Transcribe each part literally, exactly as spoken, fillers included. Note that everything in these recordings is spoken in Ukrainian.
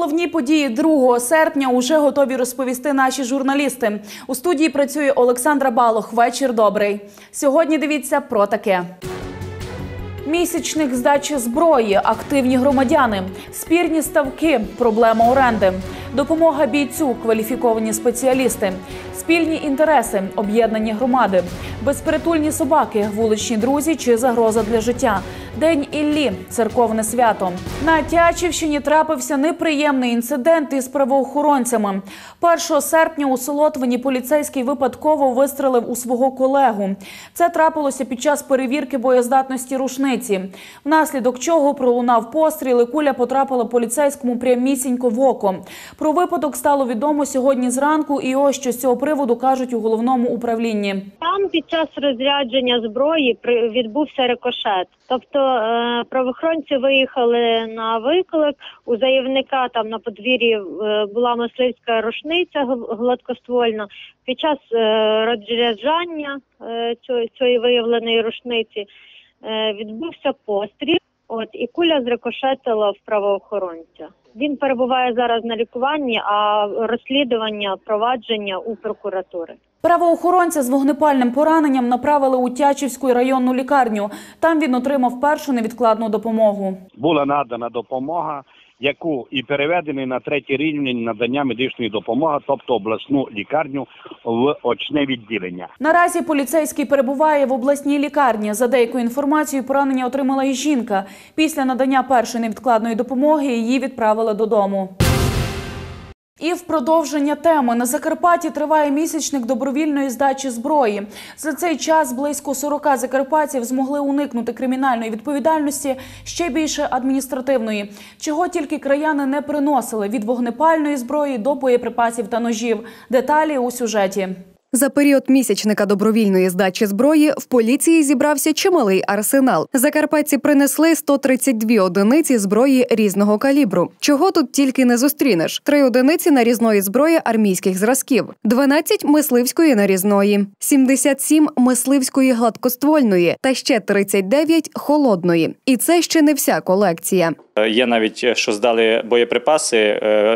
головні події другого серпня уже готові розповісти наші журналісти. У студії працює Олександра Балох. Вечір добрий. Сьогодні дивіться про таке. Місячник здачі зброї, активні громадяни, спірні ставки, проблема оренди, допомога бійцю, кваліфіковані спеціалісти, спільні інтереси, об'єднані громади, безпритульні собаки, вуличні друзі чи загроза для життя, День Іллі, церковне свято. На Тячівщині трапився неприємний інцидент із правоохоронцями. першого серпня у Солотвині поліцейський випадково вистрелив у свого колегу. Це трапилося під час перевірки боєздатності рушниці, внаслідок чого пролунав постріл і куля потрапила поліцейському прямісінько в око. Про випадок стало відомо сьогодні зранку, і ось що з цього приводу кажуть у головному управлінні. Там під час розрядження зброї відбувся рикошет. Тобто правоохоронці виїхали на виклик, у заявника там на подвір'ї була мисливська рушниця гладкоствольна. Під час розряджання цієї виявленої рушниці відбувся постріл, от, і куля зрикошетила в правоохоронця. Він перебуває зараз на лікуванні, а розслідування, провадження у прокуратури. Правоохоронця з вогнепальним пораненням направили у Тячівську районну лікарню. Там він отримав першу невідкладну допомогу. Була надана допомога, яку і переведений на третій рівень надання медичної допомоги, тобто обласну лікарню в очне відділення. Наразі поліцейський перебуває в обласній лікарні. За деякою інформацією, поранення отримала і жінка. Після надання першої невідкладної допомоги її відправили додому. І в продовження теми. На Закарпатті триває місячник добровільної здачі зброї. За цей час близько сорока закарпатців змогли уникнути кримінальної відповідальності, ще більше адміністративної. Чого тільки краяни не приносили – від вогнепальної зброї до боєприпасів та ножів. Деталі у сюжеті. За період місячника добровільної здачі зброї в поліції зібрався чималий арсенал. Закарпатці принесли сто тридцять дві одиниці зброї різного калібру. Чого тут тільки не зустрінеш. Три одиниці нарізної зброї армійських зразків, дванадцять мисливської нарізної, сімдесят сім мисливської гладкоствольної та ще тридцять дев'ять холодної. І це ще не вся колекція. Є навіть, що здали боєприпаси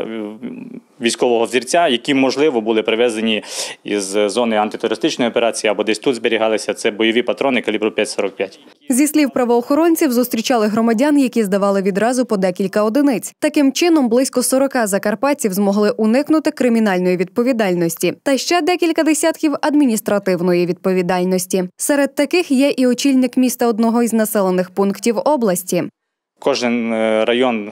військового взірця, які, можливо, були привезені із зони антитерористичної операції або десь тут зберігалися. Це бойові патрони калібру п'ять сорок п'ять. Зі слів правоохоронців, зустрічали громадян, які здавали відразу по декілька одиниць. Таким чином, близько сорока закарпатців змогли уникнути кримінальної відповідальності. Та ще декілька десятків адміністративної відповідальності. Серед таких є і очільник міста одного із населених пунктів області. Кожен район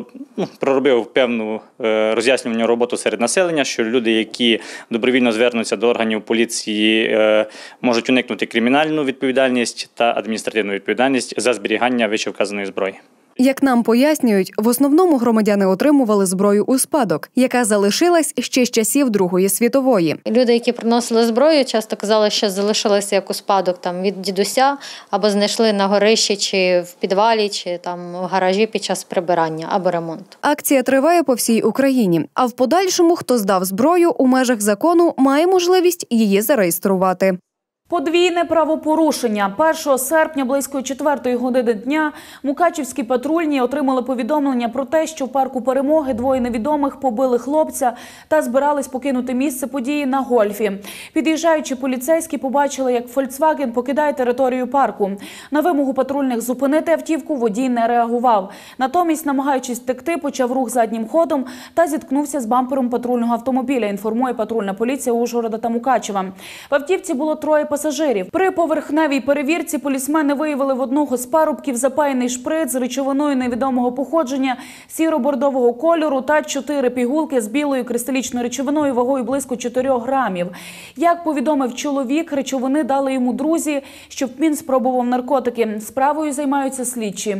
проробив певну роз'яснювальну роботу серед населення, що люди, які добровільно звернуться до органів поліції, можуть уникнути кримінальну відповідальність та адміністративну відповідальність за зберігання вищевказаної зброї. Як нам пояснюють, в основному громадяни отримували зброю у спадок, яка залишилась ще з часів Другої світової. Люди, які приносили зброю, часто казали, що залишилася як у спадок там від дідуся, або знайшли на горищі, чи в підвалі, чи там в гаражі під час прибирання або ремонту. Акція триває по всій Україні, а в подальшому, хто здав зброю у межах закону, має можливість її зареєструвати. Подвійне правопорушення. першого серпня близько четвертої години дня мукачівські патрульні отримали повідомлення про те, що в парку Перемоги двоє невідомих побили хлопця та збирались покинути місце події на гольфі. Під'їжджаючи, поліцейські побачили, як «Фольксваген» покидає територію парку. На вимогу патрульних зупинити автівку водій не реагував. Натомість, намагаючись втекти, почав рух заднім ходом та зіткнувся з бампером патрульного автомобіля, інформує патрульна поліція Ужгорода та Мукачева. В автівці було троє пасажирів. При поверхневій перевірці полісмени виявили в одного з парубків запаяний шприц з речовиною невідомого походження сіро-бордового кольору та чотири пігулки з білою кристалічною речовиною вагою близько чотирьох грамів. Як повідомив чоловік, речовини дали йому друзі, щоб він спробував наркотики. Справою займаються слідчі.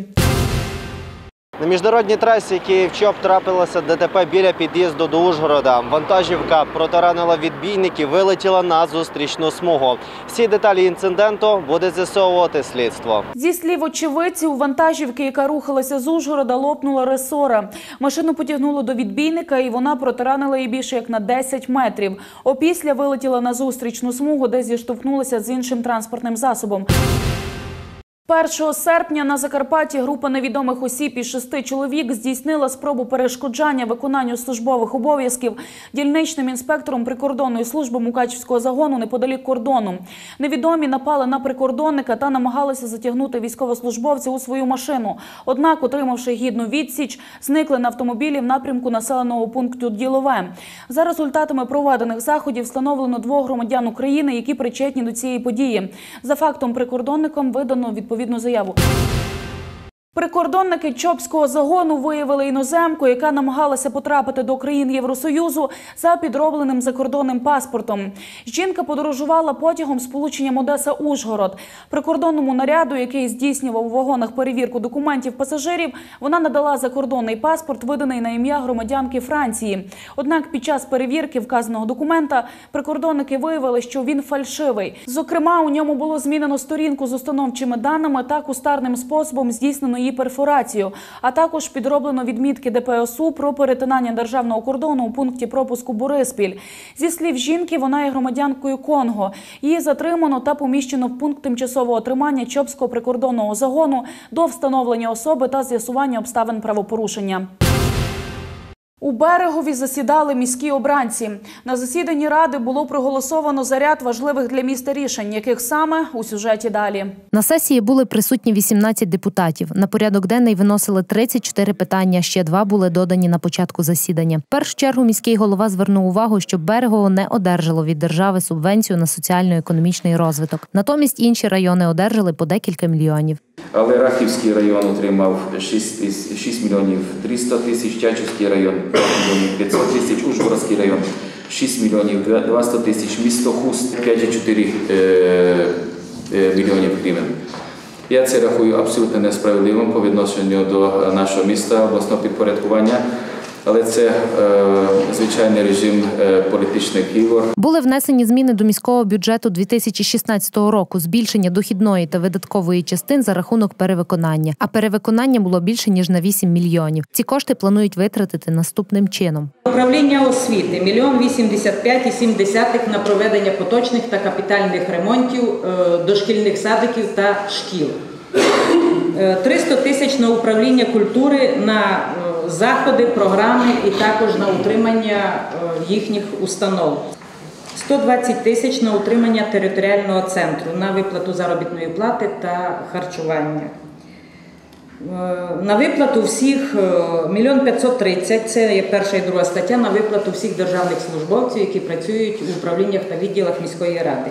На міжнародній трасі Київ-Чоп трапилося ДТП біля під'їзду до Ужгорода. Вантажівка протаранила відбійників, вилетіла на зустрічну смугу. Всі деталі інциденту буде з'ясовувати слідство. Зі слів очевидців, у вантажівки, яка рухалася з Ужгорода, лопнула ресора. Машину потягнуло до відбійника, і вона протаранила її більше як на десять метрів. Опісля вилетіла на зустрічну смугу, де зіштовхнулася з іншим транспортним засобом. першого серпня на Закарпатті група невідомих осіб із шести чоловік здійснила спробу перешкоджання виконанню службових обов'язків дільничним інспектором прикордонної служби Мукачівського загону неподалік кордону. Невідомі напали на прикордонника та намагалися затягнути військовослужбовця у свою машину. Однак, отримавши гідну відсіч, зникли на автомобілі в напрямку населеного пункту Ділове. За результатами проведених заходів встановлено двох громадян України, які причетні до цієї події. За фактом прикордонникам видано відповідну відповідну заяву. Прикордонники Чопського загону виявили іноземку, яка намагалася потрапити до країн Євросоюзу за підробленим закордонним паспортом. Жінка подорожувала потягом сполученням Одеса-Ужгород. Прикордонному наряду, який здійснював у вагонах перевірку документів пасажирів, вона надала закордонний паспорт, виданий на ім'я громадянки Франції. Однак під час перевірки вказаного документа прикордонники виявили, що він фальшивий. Зокрема, у ньому було змінено сторінку з установчими даними та кустарним способом здійснено її перфорацію, а також підроблено відмітки Де Пе Ес У про перетинання державного кордону у пункті пропуску Бориспіль. Зі слів жінки, вона є громадянкою Конго. Її затримано та поміщено в пункт тимчасового тримання Чопського прикордонного загону до встановлення особи та з'ясування обставин правопорушення. У Берегові засідали міські обранці. На засіданні Ради було проголосовано за ряд важливих для міста рішень, яких саме у сюжеті далі. На сесії були присутні вісімнадцять депутатів. На порядок денний виносили тридцять чотири питання, ще два були додані на початку засідання. В першу чергу міський голова звернув увагу, що Берегово не одержало від держави субвенцію на соціально-економічний розвиток. Натомість інші райони одержали по декілька мільйонів. Але Рахівський район отримав шість мільйонів триста тисяч, Чачівський район п'ять мільйонів п'ятсот тисяч, Ужгородський район шість мільйонів двісті тисяч, місто Хуст п'ять цілих чотири мільйонів гривень. Я це рахую абсолютно несправедливим по відношенню до нашого міста, обласного підпорядкування. Але це е, звичайний режим е, політичних ігор. Були внесені зміни до міського бюджету дві тисячі шістнадцятого року, збільшення дохідної та видаткової частин за рахунок перевиконання. А перевиконання було більше, ніж на вісім мільйонів. Ці кошти планують витратити наступним чином. Управління освіти – мільйон вісімдесят п'ять цілих сім десятих на проведення поточних та капітальних ремонтів е, дошкільних садиків та шкіл. Е, триста тисяч на управління культури на заходи, програми і також на утримання їхніх установ. сто двадцять тисяч на утримання територіального центру, на виплату заробітної плати та харчування. На виплату всіх мільйон п'ятсот тридцять, це є перша і друга стаття, на виплату всіх державних службовців, які працюють у управліннях та відділах міської ради.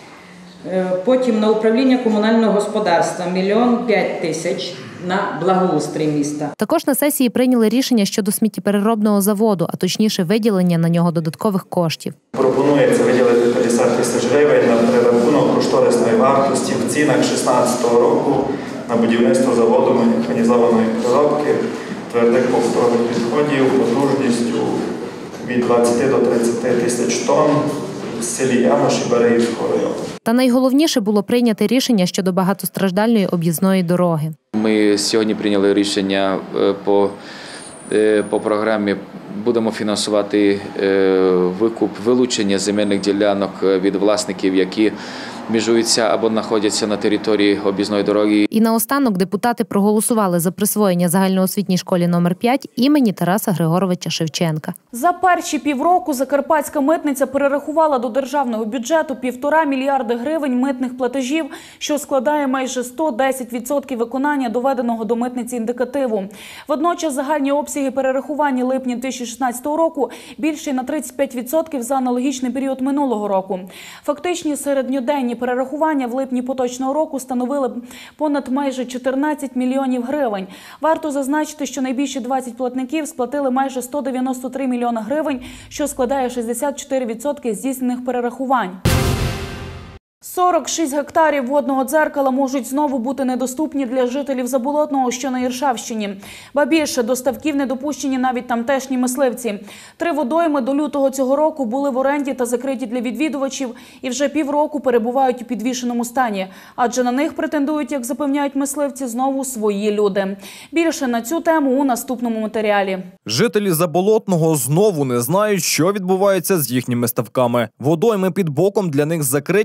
Потім на управління комунального господарства мільйон п'ять тисяч на благоустрій міста. Також на сесії прийняли рішення щодо сміттєпереробного заводу, а точніше виділення на нього додаткових коштів. Пропонується виділити п'ятдесят тисяч гривень на перерахунок кошторисної вартості в цінах шістнадцятого року на будівництво заводу механізованої переробки твердих повторних відходів потужністю від двадцяти до тридцяти тисяч тонн в селі Ямоші Берегівського району. Та найголовніше було прийняти рішення щодо багатостраждальної об'їзної дороги. Ми сьогодні прийняли рішення по, по програмі, будемо фінансувати викуп, вилучення земельних ділянок від власників, які межуються або знаходяться на території об'їзної дороги. І наостанок депутати проголосували за присвоєння загальноосвітній школі номер п'ять імені Тараса Григоровича Шевченка. За перші півроку Закарпатська митниця перерахувала до державного бюджету півтора мільярди гривень митних платежів, що складає майже сто десять відсотків виконання доведеного до митниці індикативу. Водночас загальні обсяги перерахування липня дві тисячі шістнадцятого року більші на тридцять п'ять відсотків за аналогічний період минулого року. Фактичні середньоденні перерахування в липні поточного року становили понад майже чотирнадцять мільйонів гривень. Варто зазначити, що найбільші двадцять платників сплатили майже сто дев'яносто три мільйони гривень, що складає шістдесят чотири відсотки здійснених перерахувань. сорок шість гектарів водного дзеркала можуть знову бути недоступні для жителів Заболотного, що на Іршавщині. Ба більше, до ставків не допущені навіть тамтешні мисливці. Три водойми до лютого цього року були в оренді та закриті для відвідувачів і вже півроку перебувають у підвішеному стані. Адже на них претендують, як запевняють мисливці, знову свої люди. Більше на цю тему у наступному матеріалі. Жителі Заболотного знову не знають, що відбувається з їхніми ставками. Водойми під боком для них закриті вже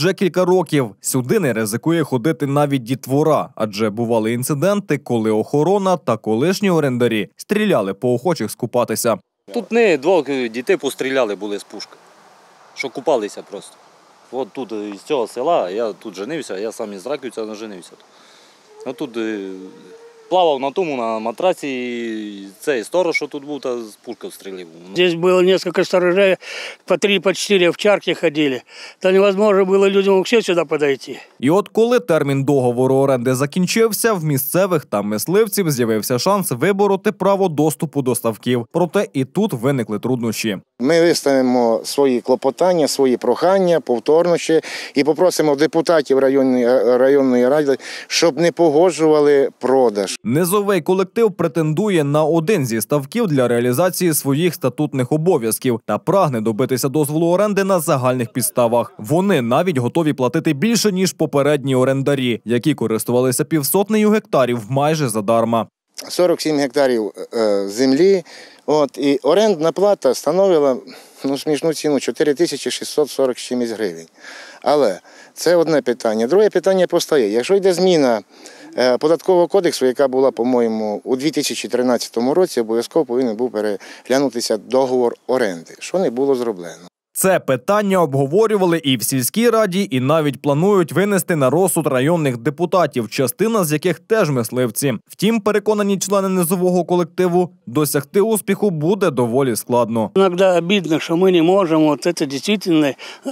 вже кілька років. Сюди не ризикує ходити навіть дітвора, адже бували інциденти, коли охорона та колишні орендарі стріляли по охочих скупатися. Тут не двох дітей постріляли були з пушки, що купалися просто. От тут з цього села, я тут женився, я сам із Раківця наженився. Ну, тут плавав на тому, на матраці, цей сторож, що тут був, та з пушки стрілив. Здесь было несколько сторожей, по три, по четыре овчарки ходили. То невозможно было людям вообще сюда подойти. І от коли термін договору оренди закінчився, в місцевих та мисливців з'явився шанс вибороти право доступу до ставків. Проте і тут виникли труднощі. Ми виставимо свої клопотання, свої прохання повторно ще і попросимо депутатів районної, районної ради, щоб не погоджували продаж. Низовий колектив претендує на один зі ставків для реалізації своїх статутних обов'язків та прагне добитися дозволу оренди на загальних підставах. Вони навіть готові платити більше, ніж попередні орендарі, які користувалися півсотнею гектарів майже задарма. сорок сім гектарів е, землі, от, і орендна плата становила ну, смішну ціну чотири тисячі шістсот сорок чимось гривень. Але це одне питання. Друге питання постає. Якщо йде зміна е, податкового кодексу, яка була, по-моєму, у дві тисячі тринадцятому році, обов'язково повинен був переглянутися договор оренди, що не було зроблено. Це питання обговорювали і в сільській раді, і навіть планують винести на розсуд районних депутатів, частина з яких теж мисливці. Втім, переконані члени низового колективу, досягти успіху буде доволі складно. Іноді обідно, що ми не можемо, от це дійсно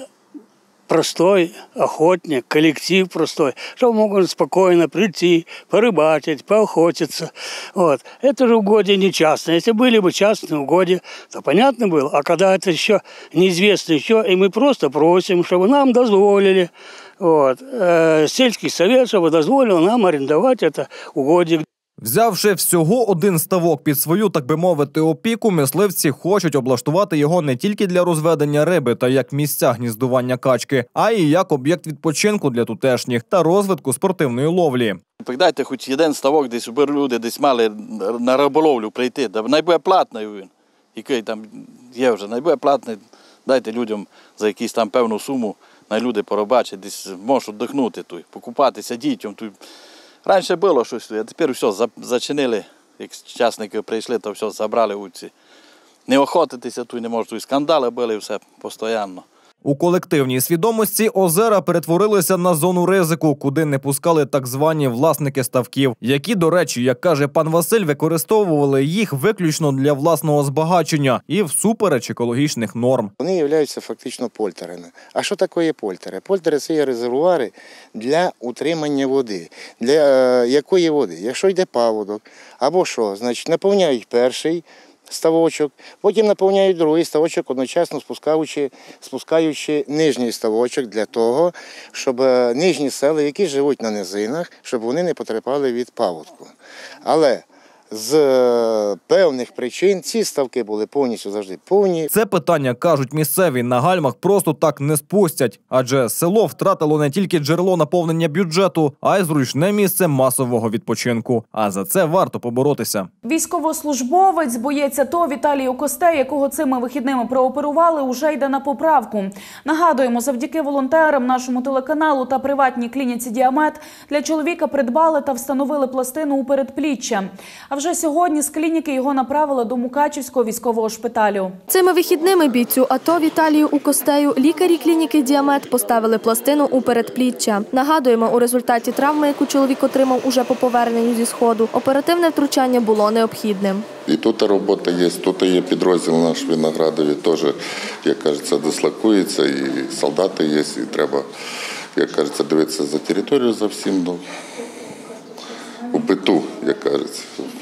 простой охотник, коллектив простой, что могут спокойно прийти, порыбачить, поохотиться. Вот. Это же угодья не частные. Если были бы частные угодья, то понятно было. А когда это еще неизвестно еще, и мы просто просим, чтобы нам дозволили, вот, э, сельский совет, чтобы дозволил нам арендовать это угодье. Взявши всього один ставок під свою, так би мовити, опіку, мисливці хочуть облаштувати його не тільки для розведення риби та як місця гніздування качки, а й як об'єкт відпочинку для тутешніх та розвитку спортивної ловлі. Дайте хоч один ставок, десь люди десь мали на риболовлю прийти, найбуде платний він, який там є вже, найбуде платний, дайте людям за якусь там певну суму, най люди порибачать, десь можуть віддихнути, покупатися дітям. Раніше було щось, а тепер все зачинили, як частники прийшли, то все забрали вулиці. Не охотитися, тут не можуть, скандали були, все постійно. У колективній свідомості озера перетворилися на зону ризику, куди не пускали так звані власники ставків, які, до речі, як каже пан Василь, використовували їх виключно для власного збагачення і всупереч екологічних норм. Вони являються фактично польтерами. А що таке польтери? Польтери – це є резервуари для утримання води. Для е, якої води? Якщо йде паводок або що, значить наповняють перший ставочок, потім наповняють другий ставочок, одночасно спускаючи, спускаючи нижній ставочок для того, щоб нижні села, які живуть на низинах, щоб вони не потерпали від паводку. Але з певних причин ці ставки були повністю завжди повні. Це питання, кажуть місцеві, на гальмах просто так не спустять. Адже село втратило не тільки джерело наповнення бюджету, а й зручне місце масового відпочинку. А за це варто поборотися. Військовослужбовець, боєць АТО Віталій Окостей, якого цими вихідними прооперували, уже йде на поправку. Нагадуємо, завдяки волонтерам, нашому телеканалу та приватній клініці «Діамет» для чоловіка придбали та встановили пластину у передпліччя. А вже сьогодні з клініки його направили до Мукачівського військового шпиталю. Цими вихідними бійцю АТО Віталію Окостею лікарі клініки «Діамет» поставили пластину у передпліччя. Нагадуємо, у результаті травми, яку чоловік отримав уже по поверненню зі Сходу, оперативне втручання було необхідним. І тут робота є, тут є підрозділ наш в Виноградові, теж, як кажеться, дислокується, і солдати є, і треба, як кажеться, дивитися за територію за всім. Ну, у биту, як кажеться,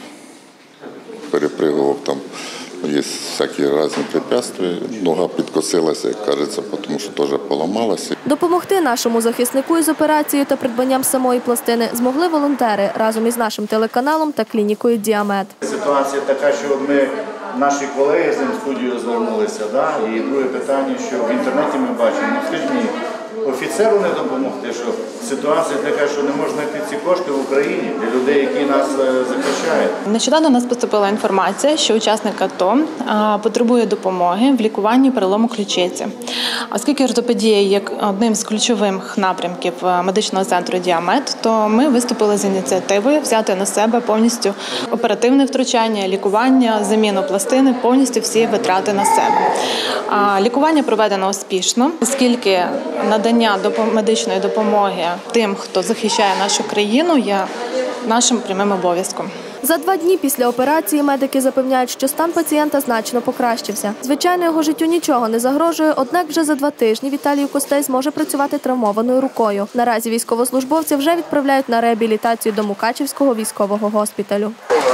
перепригував там, є всякі різні препятствия, нога підкосилася, як кажеться, тому що теж поламалася. Допомогти нашому захиснику із операцією та придбанням самої пластини змогли волонтери разом із нашим телеканалом та клінікою «Діамет». Ситуація така, що ми, наші колеги з ним в студію звернулися, да? І друге питання, що в інтернеті ми бачимо, ну скажіть мені, офіційно від себе не допомогти, що ситуація така, що не можна знайти ці кошти в Україні для людей, які нас захищають. Нещодавно у нас поступила інформація, що учасник АТО потребує допомоги в лікуванні перелому ключиці. Оскільки ортопедія є одним з ключових напрямків медичного центру «Діамет», то ми виступили з ініціативою взяти на себе повністю оперативне втручання, лікування, заміну пластини, повністю всі витрати на себе. Лікування проведено успішно, оскільки надання медичної допомоги тим, хто захищає нашу країну, є нашим прямим обов'язком. За два дні після операції медики запевняють, що стан пацієнта значно покращився. Звичайно, його життю нічого не загрожує, однак вже за два тижні Віталій Костей зможе працювати травмованою рукою. Наразі військовослужбовця вже відправляють на реабілітацію до Мукачівського військового госпіталю.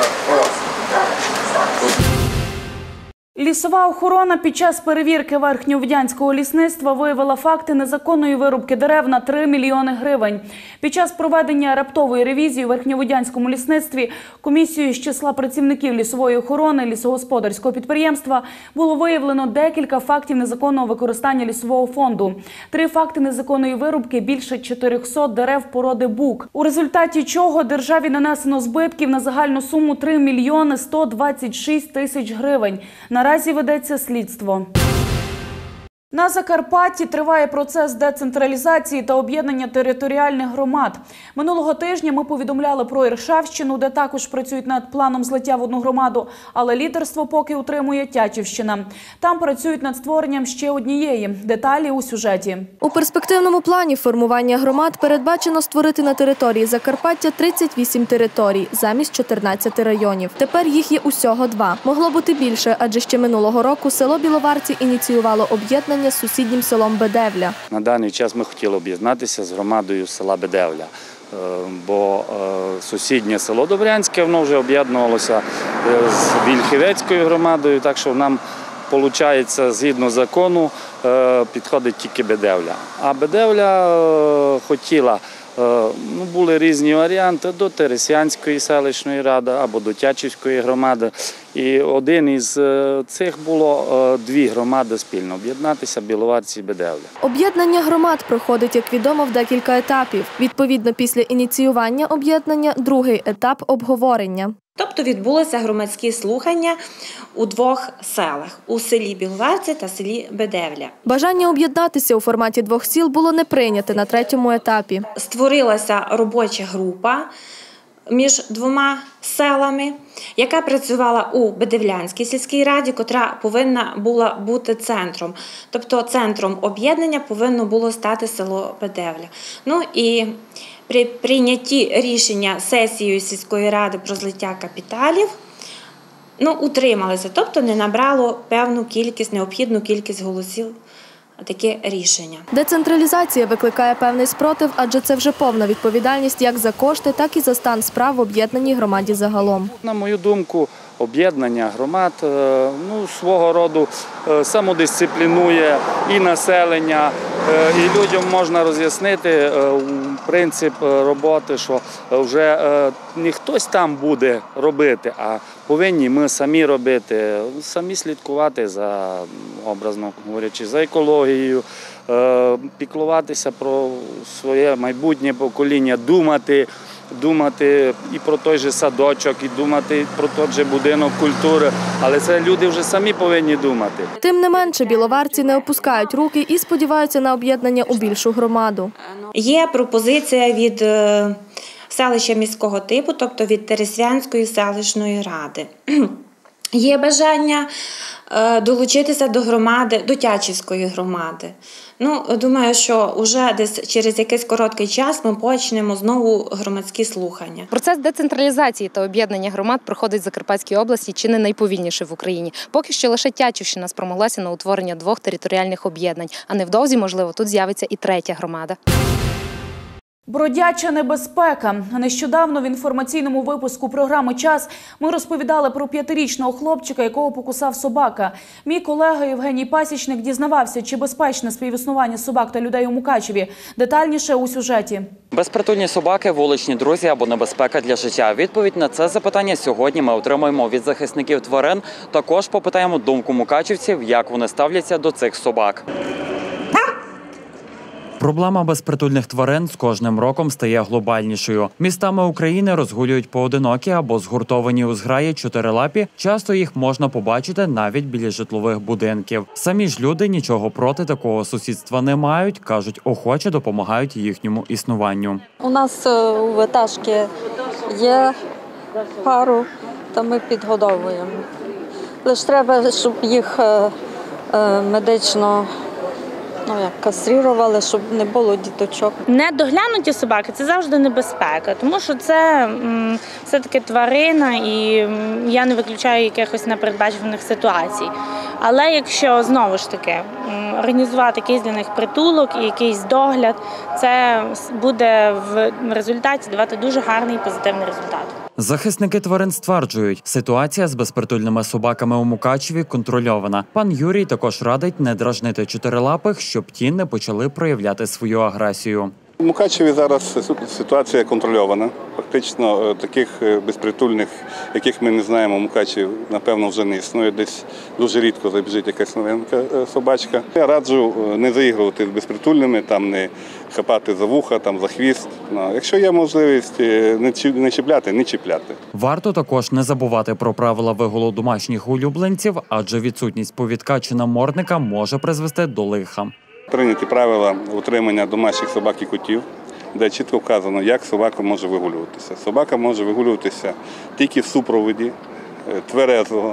Лісова охорона під час перевірки Верхньовдянського лісництва виявила факти незаконної вирубки дерев на три мільйони гривень. Під час проведення раптової ревізії у Верхньовдянському лісництві комісією з числа працівників лісової охорони лісогосподарського підприємства було виявлено декілька фактів незаконного використання лісового фонду. Три факти незаконної вирубки більше чотирьохсот дерев породи бук, у результаті чого державі нанесено збитків на загальну суму три мільйони сто двадцять шість тисяч гривень. Наразі ведеться слідство. На Закарпатті триває процес децентралізації та об'єднання територіальних громад. Минулого тижня ми повідомляли про Іршавщину, де також працюють над планом злиття в одну громаду, але лідерство поки утримує Тячівщина. Там працюють над створенням ще однієї. Деталі у сюжеті. У перспективному плані формування громад передбачено створити на території Закарпаття тридцять вісім територій, замість чотирнадцяти районів. Тепер їх є усього два. Могло бути більше, адже ще минулого року село Біловарці ініціювало об'єднання з сусіднім селом Бедевля. На даний час ми хотіли об'єднатися з громадою села Бедевля, бо сусіднє село Добрянське, воно вже об'єднувалося з Вільхівецькою громадою, так що нам, виходить, згідно закону, підходить тільки Бедевля. А Бедевля хотіла, ну, були різні варіанти до Тересянської селищної ради або до Тячівської громади. І один із цих було дві громади спільно об'єднатися – Біловарці і Бедевля. Об'єднання громад проходить, як відомо, в декілька етапів. Відповідно, після ініціювання об'єднання – другий етап – обговорення. Тобто відбулося громадські слухання у двох селах – у селі Біловарці та селі Бедевля. Бажання об'єднатися у форматі двох сіл було не прийняте на третьому етапі. Створилася робоча група між двома селами, яка працювала у Бедевлянській сільській раді, котра повинна була бути центром. Тобто центром об'єднання повинно було стати село Бедевля. Ну і при прийнятті рішення сесією сільської ради про злиття капіталів, ну, утрималися, тобто не набрало певну кількість, необхідну кількість голосів таке рішення. Децентралізація викликає певний спротив, адже це вже повна відповідальність як за кошти, так і за стан справ в об'єднаній громаді загалом. На мою думку, об'єднання громад, ну, свого роду самодисциплінує і населення, і людям можна роз'яснити принцип роботи, що вже не хтось там буде робити, а повинні ми самі робити, самі слідкувати за, образно говорячи, за екологією, піклуватися про своє майбутнє покоління, думати, думати і про той же садочок, і думати про той же будинок культури, але це люди вже самі повинні думати. Тим не менше, біловарці не опускають руки і сподіваються на об'єднання у більшу громаду. Є пропозиція від селища міського типу, тобто від Тересвянської селищної ради. Є бажання долучитися до громади, до Тячівської громади. Ну, думаю, що вже десь через якийсь короткий час ми почнемо знову громадські слухання. Процес децентралізації та об'єднання громад проходить в Закарпатській області чи не найповільніше в Україні. Поки що лише Тячівщина спромоглася на утворення двох територіальних об'єднань, а невдовзі, можливо, тут з'явиться і третя громада. Бродяча небезпека. Нещодавно в інформаційному випуску програми «Час» ми розповідали про п'ятирічного хлопчика, якого покусав собака. Мій колега Євгеній Пасічник дізнавався, чи безпечне співіснування собак та людей у Мукачеві. Детальніше у сюжеті. Безпритульні собаки, вуличні друзі або небезпека для життя? Відповідь на це запитання сьогодні ми отримаємо від захисників тварин. Також попитаємо думку мукачівців, як вони ставляться до цих собак. Проблема безпритульних тварин з кожним роком стає глобальнішою. Містами України розгулюють поодинокі або згуртовані у зграї чотирилапі. Часто їх можна побачити навіть біля житлових будинків. Самі ж люди нічого проти такого сусідства не мають, кажуть, охоче допомагають їхньому існуванню. У нас у ватажки є пару, та ми підгодовуємо. Лише треба, щоб їх медично ну, як, кастрирували, щоб не було діточок. Недоглянуті собаки – це завжди небезпека, тому що це м, все-таки тварина і м, я не виключаю якихось непередбачуваних ситуацій. Але якщо, знову ж таки, м, організувати якийсь для них притулок і якийсь догляд, це буде в результаті давати дуже гарний і позитивний результат. Захисники тварин стверджують, ситуація з безпритульними собаками у Мукачеві контрольована. Пан Юрій також радить не дражнити чотирилапих, щоб ті не почали проявляти свою агресію. У Мукачеві зараз ситуація контрольована. Фактично таких безпритульних, яких ми не знаємо, у Мукачеві, напевно, вже не існує. Десь дуже рідко забіжить якась новенька собачка. Я раджу не заігрувати з безпритульними, там не хапати за вуха, там за хвіст. Якщо є можливість не чіпляти, не чіпляти. Варто також не забувати про правила вигулу домашніх улюбленців, адже відсутність повідка чи намордника може призвести до лиха. Прийняті правила утримання домашніх собак і котів, де чітко вказано, як собака може вигулюватися. Собака може вигулюватися тільки в супроводі тверезого,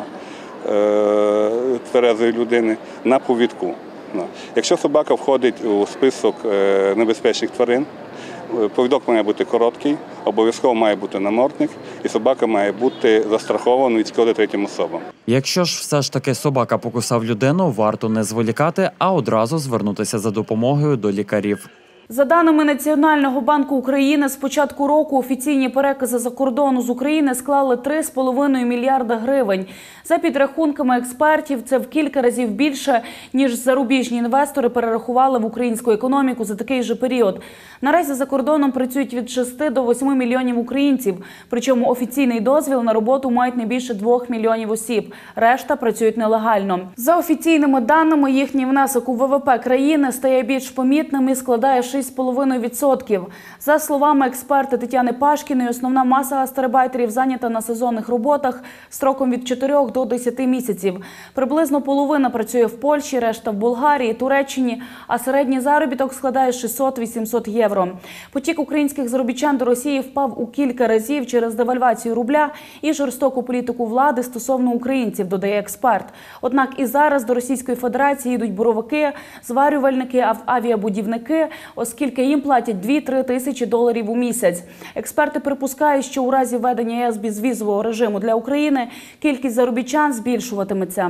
тверезої людини на повідку. Якщо собака входить у список небезпечних тварин, повідок має бути короткий, обов'язково має бути намордник, і собака має бути застрахована від шкоди третім особам. Якщо ж все ж таки собака покусав людину, варто не зволікати, а одразу звернутися за допомогою до лікарів. За даними Національного банку України, з початку року офіційні перекази за кордону з України склали три з половиною мільярда гривень. За підрахунками експертів, це в кілька разів більше, ніж зарубіжні інвестори перерахували в українську економіку за такий же період. Наразі за кордоном працюють від шести до восьми мільйонів українців, причому офіційний дозвіл на роботу мають не більше двох мільйонів осіб. Решта працюють нелегально. За офіційними даними, їхній внесок у ВВП країни стає більш помітним і складає шість з половиною відсотків. За словами експерта Тетяни Пашкіної, основна маса гастарбайтерів зайнята на сезонних роботах строком від чотирьох до десяти місяців. Приблизно половина працює в Польщі, решта в Болгарії, Туреччині, а середній заробіток складає шістсот-вісімсот євро. Потік українських заробітчан до Росії впав у кілька разів через девальвацію рубля і жорстоку політику влади стосовно українців, додає експерт. Однак і зараз до Російської Федерації йдуть буровики, зварювальники, авіабудівники, оскільки їм платять дві-три тисячі доларів у місяць. Експерти припускають, що у разі введення ЄС безвізового режиму для України кількість заробітчан збільшуватиметься.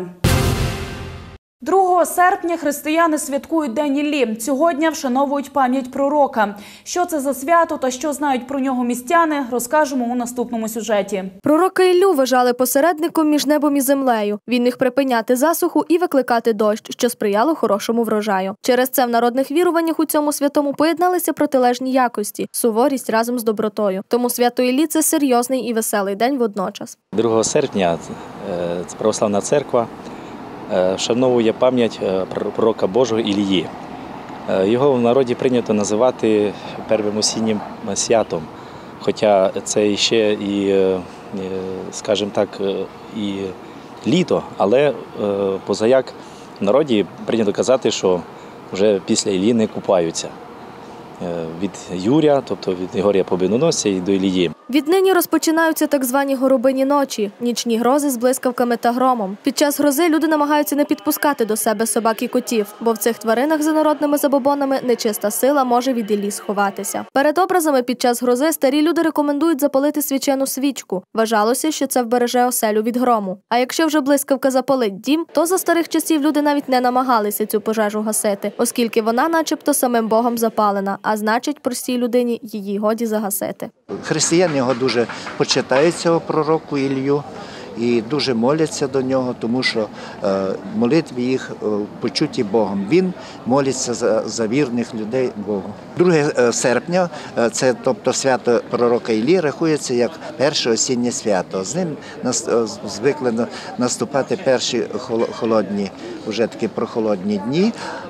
другого серпня християни святкують День Іллі. Цього дня вшановують пам'ять пророка. Що це за свято та що знають про нього містяни, розкажемо у наступному сюжеті. Пророка Іллю вважали посередником між небом і землею. Він міг припиняти засуху і викликати дощ, що сприяло хорошому врожаю. Через це в народних віруваннях у цьому святому поєдналися протилежні якості – суворість разом з добротою. Тому свято Іллі – це серйозний і веселий день водночас. другого серпня це православна церква вшановує пам'ять пророка Божого Іллії. Його в народі прийнято називати первим осіннім святом, хоча це ще і, скажімо так, і літо, але позаяк в народі прийнято казати, що вже після Іллі не купаються. Від Юрія, тобто від Григорія Побідоносця і до Іллії. Віднині розпочинаються так звані горобині ночі – нічні грози з блискавками та громом. Під час грози люди намагаються не підпускати до себе собак і котів, бо в цих тваринах за народними забобонами нечиста сила може від Іллі сховатися. Перед образами під час грози старі люди рекомендують запалити свячену свічку. Вважалося, що це вбереже оселю від грому. А якщо вже блискавка запалить дім, то за старих часів люди навіть не намагалися цю пожежу гасити, оскільки вона начебто самим Богом запалена, а значить простій людині її годі загасити. Християни його дуже почитають, цього пророку Іллю, і дуже моляться до нього, тому що молитви їх почуті Богом. Він молиться за, за вірних людей Богу. друге серпня, це, тобто свято пророка Іллі, рахується як перше осіннє свято. З ним звикли наступати перші холодні, вже такі прохолодні дні.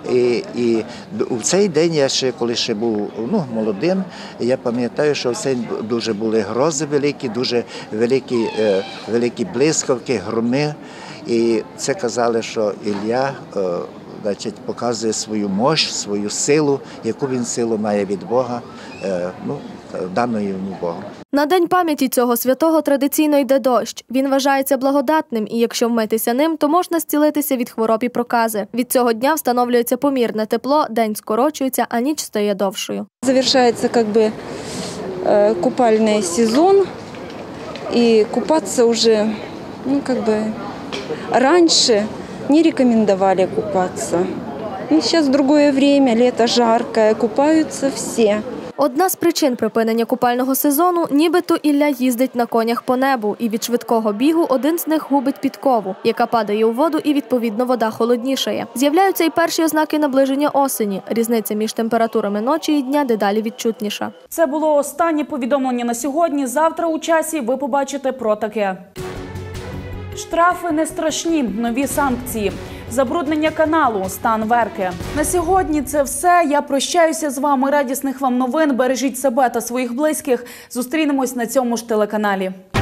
І, і у цей день я ще, коли ще був ну, молодим, я пам'ятаю, що в цей день дуже були грози великі, дуже великі, е, великі блискавки, громи. І це казали, що Ілля е, значить, показує свою мощь, свою силу, яку він силу має від Бога, е, ну, даної йому Богом. На День пам'яті цього святого традиційно йде дощ. Він вважається благодатним, і якщо вмитися ним, то можна зцілитися від хвороб і прокази. Від цього дня встановлюється помірне тепло, день скорочується, а ніч стає довшою. Завершается как бы купальный сезон, и купаться уже, ну, как бы раньше не рекомендовали купаться. Ну, сейчас другое время, лето жаркое, купаются все. Одна з причин припинення купального сезону – нібито Ілля їздить на конях по небу, і від швидкого бігу один з них губить підкову, яка падає у воду, і відповідно вода холоднішає. З'являються й перші ознаки наближення осені. Різниця між температурами ночі і дня дедалі відчутніша. Це було останнє повідомлення на сьогодні. Завтра у часі ви побачите про таке. Штрафи не страшні, нові санкції. Забруднення каналу, стан Верки. На сьогодні це все. Я прощаюся з вами. Радісних вам новин. Бережіть себе та своїх близьких. Зустрінемось на цьому ж телеканалі.